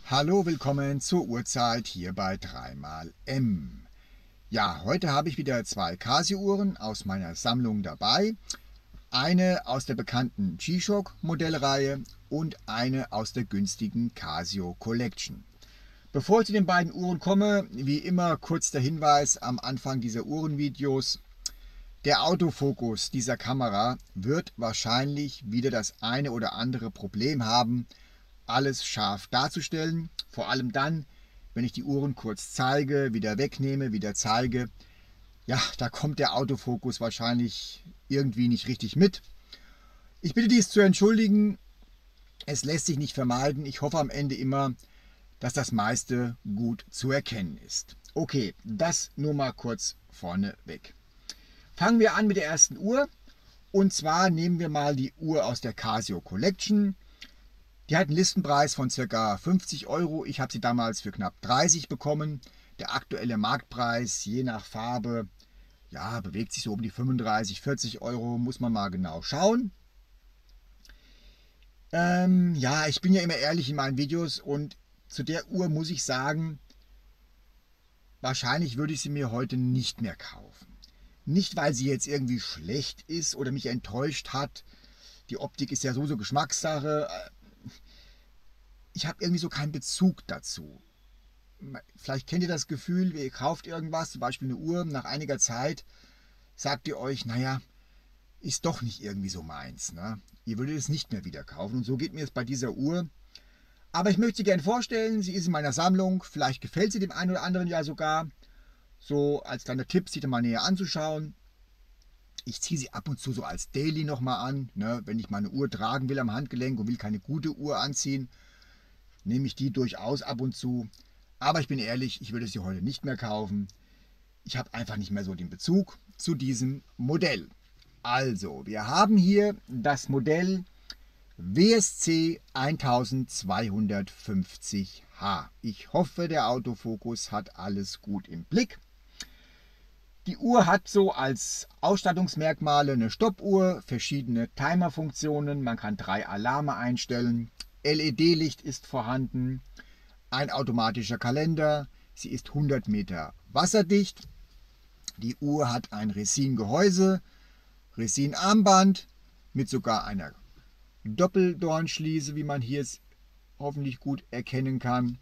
Hallo, willkommen zur Uhrzeit hier bei 3x M. Ja, heute habe ich wieder zwei Casio-Uhren aus meiner Sammlung dabei. Eine aus der bekannten G-Shock Modellreihe und eine aus der günstigen Casio Collection. Bevor ich zu den beiden Uhren komme, wie immer kurz der Hinweis am Anfang dieser Uhrenvideos. Der Autofokus dieser Kamera wird wahrscheinlich wieder das eine oder andere Problem haben, alles scharf darzustellen. Vor allem dann, wenn ich die Uhren kurz zeige, wieder wegnehme, wieder zeige. Ja, da kommt der Autofokus wahrscheinlich irgendwie nicht richtig mit. Ich bitte dies zu entschuldigen. Es lässt sich nicht vermeiden. Ich hoffe am Ende immer, dass das meiste gut zu erkennen ist. Okay, das nur mal kurz vorneweg. Fangen wir an mit der ersten Uhr. Und zwar nehmen wir mal die Uhr aus der Casio Collection. Die hat einen Listenpreis von ca. 50 Euro. Ich habe sie damals für knapp 30 bekommen. Der aktuelle Marktpreis, je nach Farbe, ja, bewegt sich so um die 35, 40 Euro. Muss man mal genau schauen. Ja, ich bin ja immer ehrlich in meinen Videos und zu der Uhr muss ich sagen, wahrscheinlich würde ich sie mir heute nicht mehr kaufen. Nicht, weil sie jetzt irgendwie schlecht ist oder mich enttäuscht hat. Die Optik ist ja so Geschmackssache. Ich habe irgendwie so keinen Bezug dazu. Vielleicht kennt ihr das Gefühl, ihr kauft irgendwas, zum Beispiel eine Uhr, nach einiger Zeit sagt ihr euch, naja, ist doch nicht irgendwie so meins. Ne? Ihr würdet es nicht mehr wieder kaufen und so geht mir es bei dieser Uhr. Aber ich möchte sie gerne vorstellen, sie ist in meiner Sammlung, vielleicht gefällt sie dem einen oder anderen ja sogar. So als kleiner Tipp, sie mal näher anzuschauen. Ich ziehe sie ab und zu so als Daily nochmal an, ne? Wenn ich meine Uhr tragen will am Handgelenk und will keine gute Uhr anziehen, nehme ich die durchaus ab und zu. Aber ich bin ehrlich, ich würde sie heute nicht mehr kaufen. Ich habe einfach nicht mehr so den Bezug zu diesem Modell. Also, wir haben hier das Modell WSC 1250H. Ich hoffe, der Autofokus hat alles gut im Blick. Die Uhr hat so als Ausstattungsmerkmale eine Stoppuhr, verschiedene Timerfunktionen, man kann 3 Alarme einstellen, LED-Licht ist vorhanden, ein automatischer Kalender, sie ist 100 Meter wasserdicht, die Uhr hat ein Resin-Gehäuse, Resin-Armband mit sogar einer Doppeldornschließe, wie man hier hoffentlich gut erkennen kann.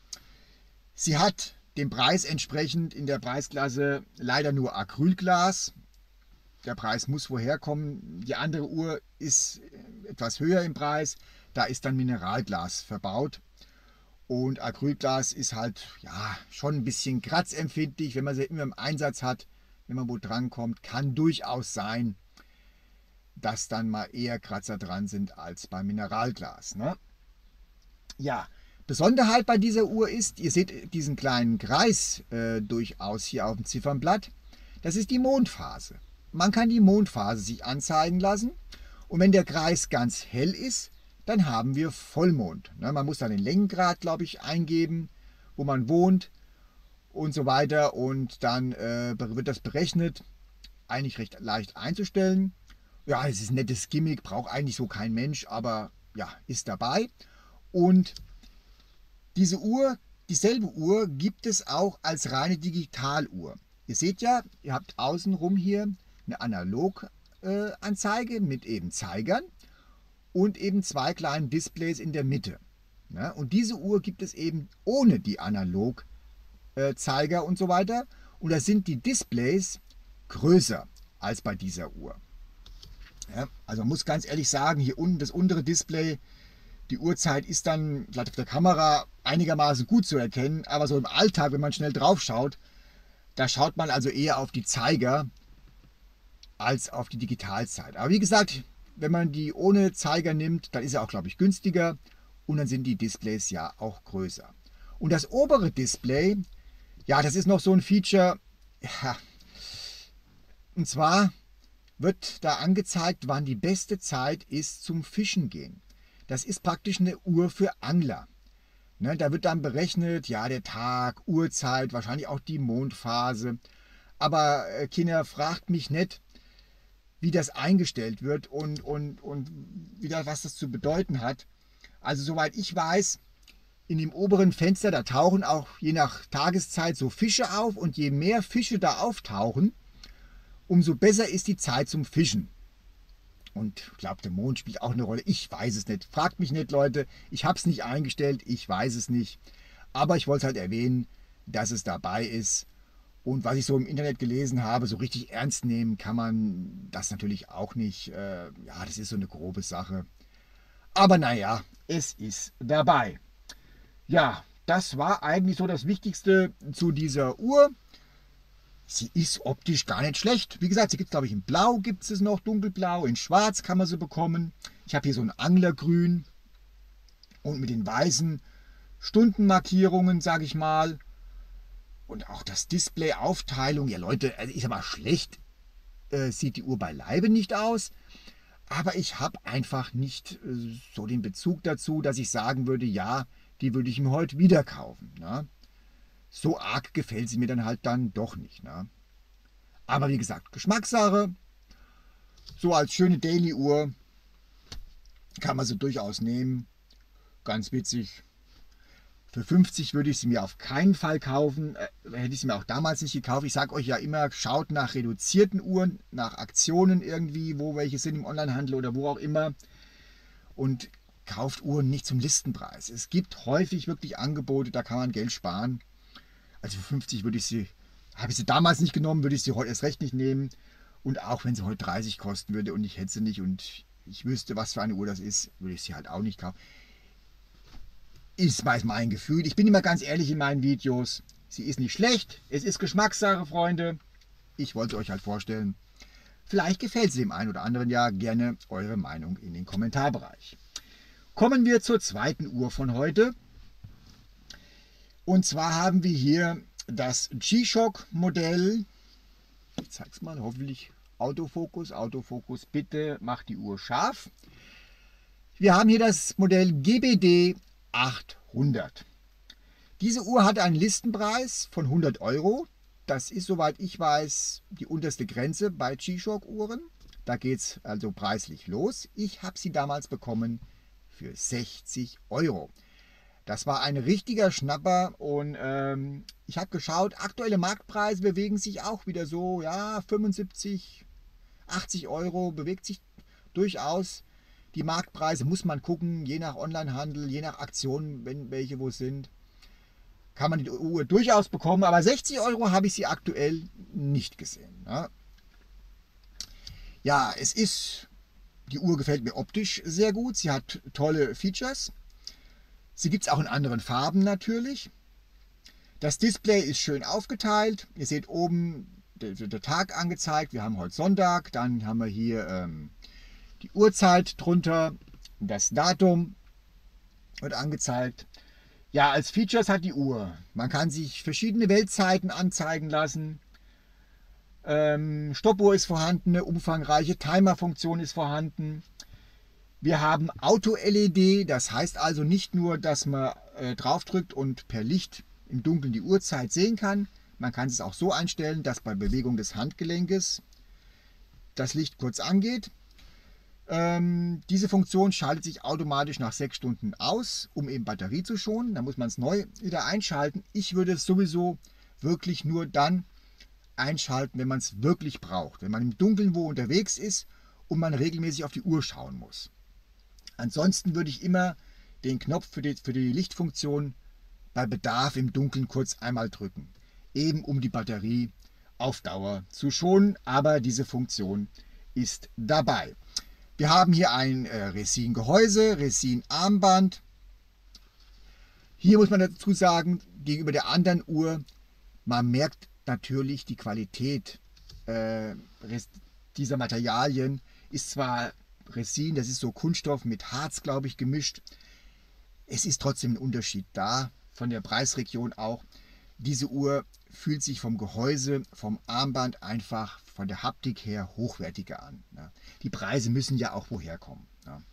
Sie hat dem Preis entsprechend in der Preisklasse leider nur Acrylglas. Der Preis muss woher kommen. Die andere Uhr ist etwas höher im Preis. Da ist dann Mineralglas verbaut. Und Acrylglas ist halt ja schon ein bisschen kratzempfindlich, wenn man sie immer im Einsatz hat, wenn man wo dran kommt. Kann durchaus sein, dass dann mal eher Kratzer dran sind als beim Mineralglas. Ne? Ja, Besonderheit bei dieser Uhr ist, ihr seht diesen kleinen Kreis durchaus hier auf dem Ziffernblatt. Das ist die Mondphase. Man kann die Mondphase sich anzeigen lassen und wenn der Kreis ganz hell ist, dann haben wir Vollmond. Ne, man muss dann den Längengrad, glaube ich, eingeben, wo man wohnt und so weiter und dann wird das berechnet. Eigentlich recht leicht einzustellen. Ja, es ist ein nettes Gimmick, braucht eigentlich so kein Mensch, aber ja, ist dabei. Und diese Uhr, dieselbe Uhr gibt es auch als reine Digitaluhr. Ihr seht ja, ihr habt außenrum hier eine Analoganzeige mit eben Zeigern und eben 2 kleinen Displays in der Mitte. Ja, und diese Uhr gibt es eben ohne die Analogzeiger und so weiter. Und da sind die Displays größer als bei dieser Uhr. Ja, also man muss ganz ehrlich sagen, hier unten das untere Display, die Uhrzeit ist dann vielleicht auf der Kamera einigermaßen gut zu erkennen, aber so im Alltag, wenn man schnell drauf schaut, da schaut man also eher auf die Zeiger als auf die Digitalzeit. Aber wie gesagt, wenn man die ohne Zeiger nimmt, dann ist er auch, glaube ich, günstiger und dann sind die Displays ja auch größer. Und das obere Display, ja, das ist noch so ein Feature, ja, und zwar wird da angezeigt, wann die beste Zeit ist zum Fischen gehen. Das ist praktisch eine Uhr für Angler. Ne, da wird dann berechnet, ja, der Tag, Uhrzeit, wahrscheinlich auch die Mondphase. Aber Kinder, fragt mich nicht, wie das eingestellt wird und was das zu bedeuten hat. Also soweit ich weiß, in dem oberen Fenster, da tauchen auch je nach Tageszeit so Fische auf und je mehr Fische da auftauchen, umso besser ist die Zeit zum Fischen. Und ich glaube, der Mond spielt auch eine Rolle. Ich weiß es nicht. Fragt mich nicht, Leute. Ich habe es nicht eingestellt. Ich weiß es nicht. Aber ich wollte halt erwähnen, dass es dabei ist. Und was ich so im Internet gelesen habe, so richtig ernst nehmen kann man das natürlich auch nicht. Ja, das ist so eine grobe Sache. Aber naja, es ist dabei. Ja, das war eigentlich so das Wichtigste zu dieser Uhr. Sie ist optisch gar nicht schlecht. Wie gesagt, sie gibt es, glaube ich, in Blau gibt es noch, dunkelblau, in Schwarz kann man sie bekommen. Ich habe hier so ein Anglergrün und mit den weißen Stundenmarkierungen, sage ich mal. Und auch das Display-Aufteilung. Ja Leute, also ich sag mal, schlecht sieht die Uhr beileibe nicht aus. Aber ich habe einfach nicht so den Bezug dazu, dass ich sagen würde, ja, die würde ich mir heute wieder kaufen. Ne? So arg gefällt sie mir dann halt dann doch nicht. Ne? Aber wie gesagt, Geschmackssache. So als schöne Daily-Uhr kann man sie durchaus nehmen. Ganz witzig. Für 50 würde ich sie mir auf keinen Fall kaufen. Hätte ich sie mir auch damals nicht gekauft. Ich sage euch ja immer, schaut nach reduzierten Uhren, nach Aktionen irgendwie, wo welche sind im Onlinehandel oder wo auch immer. Und kauft Uhren nicht zum Listenpreis. Es gibt häufig wirklich Angebote, da kann man Geld sparen. Also für 50 würde ich sie, habe ich sie damals nicht genommen, würde ich sie heute erst recht nicht nehmen. Und auch wenn sie heute 30 kosten würde und ich hätte sie nicht und ich wüsste, was für eine Uhr das ist, würde ich sie halt auch nicht kaufen. Ist mein Gefühl. Ich bin immer ganz ehrlich in meinen Videos. Sie ist nicht schlecht. Es ist Geschmackssache, Freunde. Ich wollte euch halt vorstellen. Vielleicht gefällt sie dem einen oder anderen ja. Gerne eure Meinung in den Kommentarbereich. Kommen wir zur zweiten Uhr von heute. Und zwar haben wir hier das G-Shock Modell. Ich zeige es mal, hoffentlich Autofokus. Autofokus, bitte macht die Uhr scharf. Wir haben hier das Modell GBD 800. Diese Uhr hat einen Listenpreis von 100 Euro. Das ist, soweit ich weiß, die unterste Grenze bei G-Shock Uhren. Da geht es also preislich los. Ich habe sie damals bekommen für 60 Euro. Das war ein richtiger Schnapper und ich habe geschaut, aktuelle Marktpreise bewegen sich auch wieder so, ja, 75, 80 Euro, bewegt sich durchaus. Die Marktpreise muss man gucken, je nach Onlinehandel, je nach Aktionen, wenn welche wo sind, kann man die Uhr durchaus bekommen, aber 60 Euro habe ich sie aktuell nicht gesehen. Ne? Ja, die Uhr gefällt mir optisch sehr gut, sie hat tolle Features. Sie gibt es auch in anderen Farben natürlich. Das Display ist schön aufgeteilt. Ihr seht oben der Tag angezeigt. Wir haben heute Sonntag. Dann haben wir hier die Uhrzeit drunter. Das Datum wird angezeigt. Ja, als Features hat die Uhr. Man kann sich verschiedene Weltzeiten anzeigen lassen. Stoppuhr ist vorhanden. Eine umfangreiche Timer-Funktion ist vorhanden. Wir haben Auto-LED, das heißt also nicht nur, dass man draufdrückt und per Licht im Dunkeln die Uhrzeit sehen kann. Man kann es auch so einstellen, dass bei Bewegung des Handgelenkes das Licht kurz angeht. Diese Funktion schaltet sich automatisch nach 6 Stunden aus, um eben Batterie zu schonen. Da muss man es neu wieder einschalten. Ich würde es sowieso wirklich nur dann einschalten, wenn man es wirklich braucht. Wenn man im Dunkeln wo unterwegs ist und man regelmäßig auf die Uhr schauen muss. Ansonsten würde ich immer den Knopf für die Lichtfunktion bei Bedarf im Dunkeln kurz einmal drücken. Eben um die Batterie auf Dauer zu schonen, aber diese Funktion ist dabei. Wir haben hier ein Resin-Gehäuse, Resin-Armband. Hier muss man dazu sagen, gegenüber der anderen Uhr, man merkt natürlich die Qualität dieser Materialien. Ist zwar Resin, das ist so Kunststoff mit Harz, glaube ich, gemischt. Es ist trotzdem ein Unterschied da, von der Preisregion auch. Diese Uhr fühlt sich vom Gehäuse, vom Armband einfach von der Haptik her hochwertiger an. Die Preise müssen ja auch woher kommen.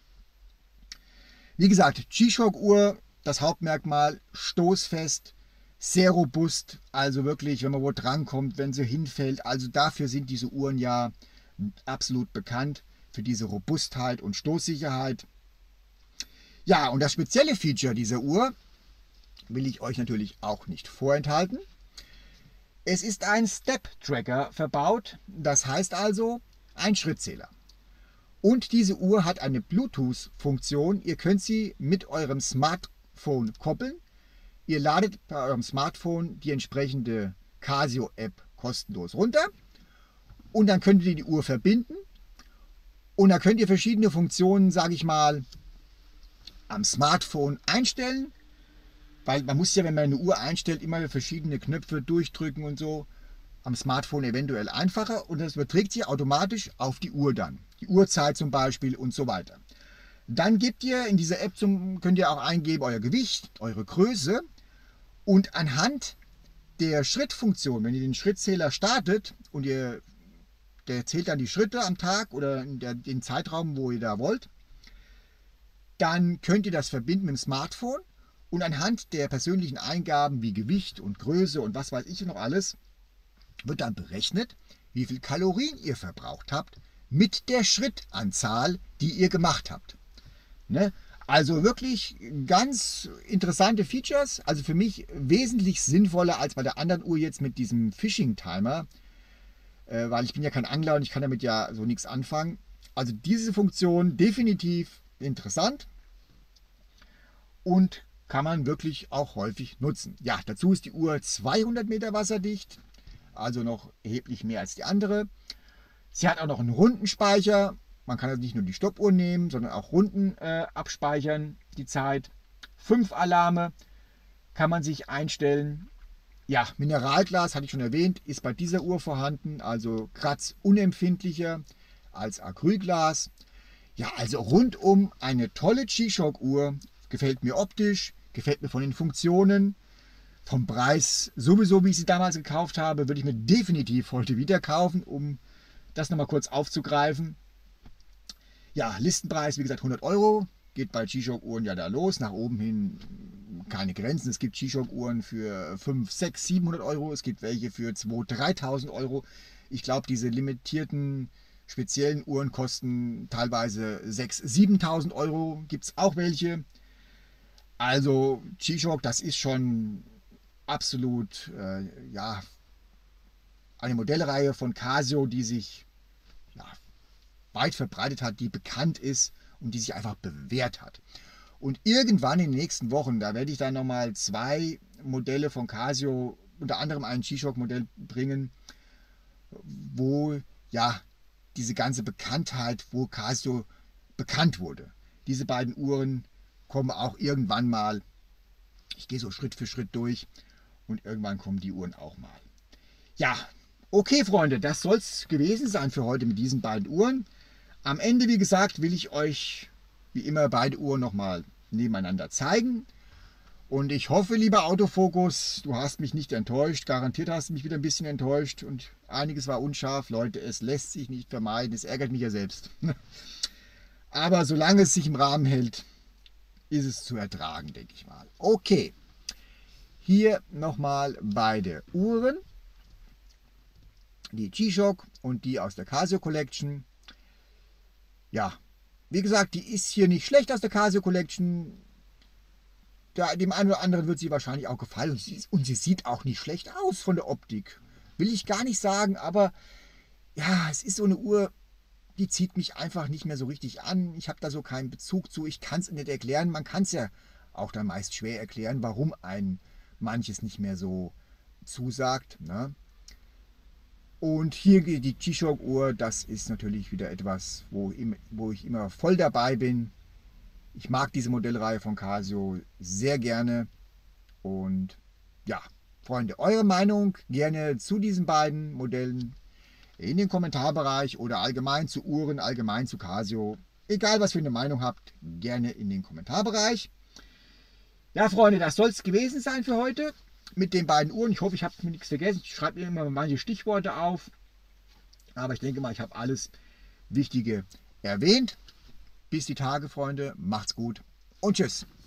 Wie gesagt, G-Shock Uhr, das Hauptmerkmal, stoßfest, sehr robust, also wirklich, wenn man wo drankommt, wenn sie hinfällt, also dafür sind diese Uhren ja absolut bekannt, für diese Robustheit und Stoßsicherheit. Ja, und das spezielle Feature dieser Uhr, will ich euch natürlich auch nicht vorenthalten. Es ist ein Step-Tracker verbaut, das heißt also ein Schrittzähler. Und diese Uhr hat eine Bluetooth-Funktion. Ihr könnt sie mit eurem Smartphone koppeln. Ihr ladet bei eurem Smartphone die entsprechende Casio-App kostenlos runter. Und dann könnt ihr die Uhr verbinden. Und dann könnt ihr verschiedene Funktionen, sage ich mal, am Smartphone einstellen. Weil man muss ja, wenn man eine Uhr einstellt, immer verschiedene Knöpfe durchdrücken und so. Am Smartphone eventuell einfacher. Und das überträgt sich automatisch auf die Uhr dann. Die Uhrzeit zum Beispiel und so weiter. Dann gebt ihr in dieser App, könnt ihr auch eingeben, euer Gewicht, eure Größe. Und anhand der Schrittfunktion, wenn ihr den Schrittzähler startet und der zählt dann die Schritte am Tag oder in den Zeitraum, wo ihr da wollt, dann könnt ihr das verbinden mit dem Smartphone und anhand der persönlichen Eingaben wie Gewicht und Größe und was weiß ich noch alles, wird dann berechnet, wie viel Kalorien ihr verbraucht habt mit der Schrittanzahl, die ihr gemacht habt. Ne? Also wirklich ganz interessante Features, also für mich wesentlich sinnvoller als bei der anderen Uhr jetzt mit diesem Fishing-Timer, weil ich bin ja kein Angler und ich kann damit ja so nichts anfangen. Also diese Funktion definitiv interessant und kann man wirklich auch häufig nutzen. Ja, dazu ist die Uhr 200 Meter wasserdicht, also noch erheblich mehr als die andere. Sie hat auch noch einen Rundenspeicher. Man kann also nicht nur die Stoppuhr nehmen, sondern auch Runden abspeichern, die Zeit. 5 Alarme kann man sich einstellen. Ja, Mineralglas, hatte ich schon erwähnt, ist bei dieser Uhr vorhanden, also kratzunempfindlicher als Acrylglas. Ja, also rundum eine tolle G-Shock-Uhr. Gefällt mir optisch, gefällt mir von den Funktionen. Vom Preis sowieso, wie ich sie damals gekauft habe, würde ich mir definitiv heute wieder kaufen, um das nochmal kurz aufzugreifen. Ja, Listenpreis, wie gesagt, 100 Euro. Geht bei G-Shock-Uhren ja da los. Nach oben hin keine Grenzen. Es gibt G-Shock-Uhren für 5, 6, 700 Euro. Es gibt welche für 2.000, 3.000 Euro. Ich glaube, diese limitierten speziellen Uhren kosten teilweise 6.000, 7.000 Euro. Gibt es auch welche. Also G-Shock, das ist schon absolut ja, eine Modellreihe von Casio, die sich ja, weit verbreitet hat, die bekannt ist und die sich einfach bewährt hat. Und irgendwann in den nächsten Wochen, da werde ich dann nochmal 2 Modelle von Casio, unter anderem ein G-Shock-Modell bringen, wo ja diese ganze Bekanntheit, wo Casio bekannt wurde. Diese beiden Uhren kommen auch irgendwann mal, ich gehe so Schritt für Schritt durch und irgendwann kommen die Uhren auch mal. Ja, okay Freunde, das soll es gewesen sein für heute mit diesen beiden Uhren. Am Ende, wie gesagt, will ich euch wie immer beide Uhren nochmal nebeneinander zeigen. Und ich hoffe, lieber Autofokus, du hast mich nicht enttäuscht. Garantiert hast du mich wieder ein bisschen enttäuscht und einiges war unscharf. Leute, es lässt sich nicht vermeiden. Es ärgert mich ja selbst. Aber solange es sich im Rahmen hält, ist es zu ertragen, denke ich mal. Okay, hier nochmal beide Uhren. Die G-Shock und die aus der Casio Collection. Ja, wie gesagt, die ist hier nicht schlecht aus der Casio Collection. Dem einen oder anderen wird sie wahrscheinlich auch gefallen. Und sie sieht auch nicht schlecht aus von der Optik. Will ich gar nicht sagen, aber ja, es ist so eine Uhr, die zieht mich einfach nicht mehr so richtig an. Ich habe da so keinen Bezug zu. Ich kann es nicht erklären. Man kann es ja auch dann meist schwer erklären, warum ein manches nicht mehr so zusagt. Ne? Und hier die G-Shock-Uhr, das ist natürlich wieder etwas, wo ich immer voll dabei bin. Ich mag diese Modellreihe von Casio sehr gerne. Und ja, Freunde, eure Meinung gerne zu diesen beiden Modellen in den Kommentarbereich oder allgemein zu Uhren, allgemein zu Casio. Egal, was für eine Meinung habt, gerne in den Kommentarbereich. Ja, Freunde, das soll es gewesen sein für heute mit den beiden Uhren. Ich hoffe, ich habe mir nichts vergessen. Ich schreibe mir immer manche Stichworte auf. Aber ich denke mal, ich habe alles Wichtige erwähnt. Bis die Tage, Freunde. Macht's gut und tschüss.